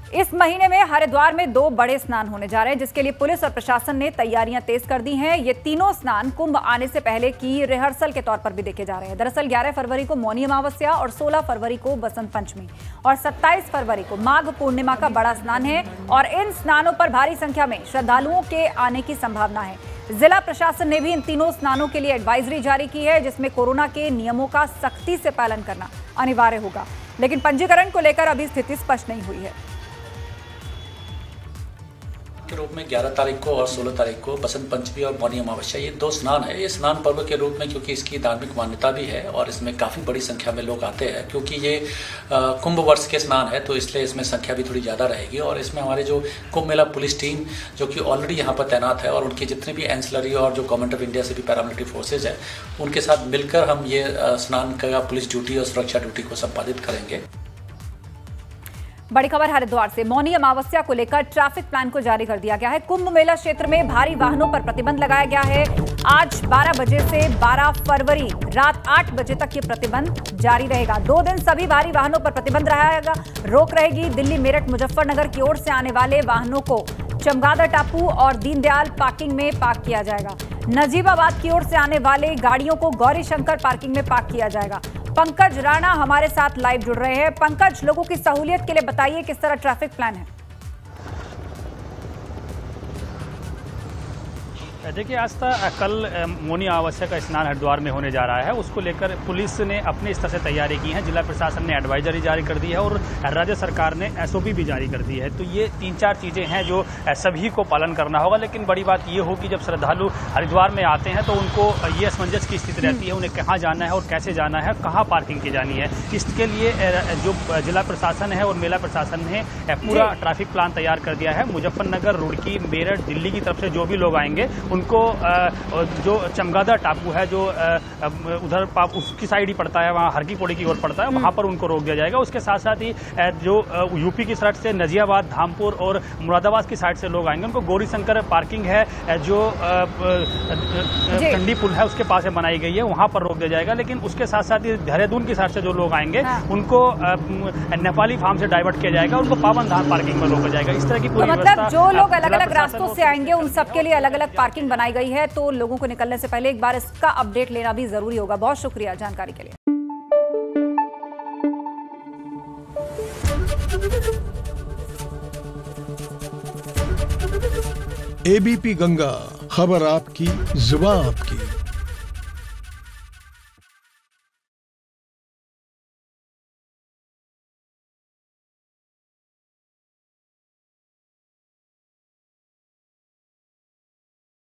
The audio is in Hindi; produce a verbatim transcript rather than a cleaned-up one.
इस महीने में हरिद्वार में दो बड़े स्नान होने जा रहे हैं, जिसके लिए पुलिस और प्रशासन ने तैयारियां तेज कर दी हैं। ये तीनों स्नान कुंभ आने से पहले की रिहर्सल के तौर पर भी देखे जा रहे हैं। दरअसल ग्यारह फरवरी को मौनी अमावस्या और सोलह फरवरी को बसंत पंचमी और सत्ताईस फरवरी को माघ पूर्णिमा का बड़ा स्नान है और इन स्नानों पर भारी संख्या में श्रद्धालुओं के आने की संभावना है। जिला प्रशासन ने भी इन तीनों स्नानों के लिए एडवाइजरी जारी की है, जिसमें कोरोना के नियमों का सख्ती से पालन करना अनिवार्य होगा, लेकिन पंजीकरण को लेकर अभी स्थिति स्पष्ट नहीं हुई है। के रूप में ग्यारह तारीख को और सोलह तारीख को बसंत पंचमी और मौनी अमावस्या, ये दो स्नान है। ये स्नान पर्व के रूप में, क्योंकि इसकी धार्मिक मान्यता भी है और इसमें काफ़ी बड़ी संख्या में लोग आते हैं, क्योंकि ये कुंभ वर्ष के स्नान है, तो इसलिए इसमें संख्या भी थोड़ी ज़्यादा रहेगी। और इसमें हमारे जो कुंभ मेला पुलिस टीम जो कि ऑलरेडी यहाँ पर तैनात है और उनके जितने भी एंसिलरी और जो गवर्नमेंट ऑफ इंडिया से भी पैरामिलिट्री फोर्सेज है, उनके साथ मिलकर हम ये स्नान का पुलिस ड्यूटी और सुरक्षा ड्यूटी को संपादित करेंगे। बड़ी खबर हरिद्वार से। मौनी अमावस्या को लेकर ट्रैफिक प्लान को जारी कर दिया गया है। कुंभ मेला क्षेत्र में भारी वाहनों पर प्रतिबंध लगाया गया है। आज बारह बजे से बारह फरवरी रात आठ बजे तक ये प्रतिबंध जारी रहेगा। दो दिन सभी भारी वाहनों पर प्रतिबंध रहेगा। रोक रहेगी। दिल्ली, मेरठ, मुजफ्फरनगर की ओर से आने वाले वाहनों को चमगादड़ टापू और दीनदयाल पार्किंग में पार्क किया जाएगा। नजीबाबाद की ओर से आने वाले गाड़ियों को गौरी शंकर पार्किंग में पार्क किया जाएगा। पंकज राणा हमारे साथ लाइव जुड़ रहे हैं। पंकज, लोगों की सहूलियत के लिए बताइए किस तरह ट्रैफिक प्लान है। देखिए, आज तक कल मौनी अमावस्या का स्नान हरिद्वार में होने जा रहा है, उसको लेकर पुलिस ने अपने स्तर से तैयारी की है। जिला प्रशासन ने एडवाइजरी जारी कर दी है और राज्य सरकार ने एसओपी भी जारी कर दी है। तो ये तीन चार चीज़ें हैं जो सभी को पालन करना होगा। लेकिन बड़ी बात ये होगी, जब श्रद्धालु हरिद्वार में आते हैं तो उनको ये असमंजस की स्थिति रहती है, उन्हें कहाँ जाना है और कैसे जाना है, कहाँ पार्किंग की जानी है। इसके लिए जो जिला प्रशासन है और मेला प्रशासन ने पूरा ट्रैफिक प्लान तैयार कर दिया है। मुजफ्फरनगर, रुड़की, मेरठ, दिल्ली की तरफ से जो भी लोग आएंगे उनको जो चमगादड़ टापू है, जो उधर उसकी साइड ही पड़ता है, वहाँ हर की पौड़ी की ओर पड़ता है, वहाँ पर उनको रोक दिया जाएगा। उसके साथ साथ ही जो यूपी की साइड से नजियाबाद, धामपुर और मुरादाबाद की साइड से लोग आएंगे, उनको गौरी शंकर पार्किंग है जो चंडी पुल है उसके पास में बनाई गई है, वहाँ पर रोक दिया जाएगा। लेकिन उसके साथ साथ ही देहरादून की साइड से जो लोग आएंगे उनको नेपाली फार्म से डाइवर्ट किया जाएगा, उनको पावन धाम पार्किंग में रोका जाएगा। इस तरह की पूरी मतलब जो लोग अलग अलग रास्तों से आएंगे उन सबके लिए अलग अलग पार्किंग बनाई गई है, तो लोगों को निकलने से पहले एक बार इसका अपडेट लेना भी जरूरी होगा। बहुत शुक्रिया जानकारी के लिए। एबीपी गंगा, खबर आपकी, जुबान आपकी।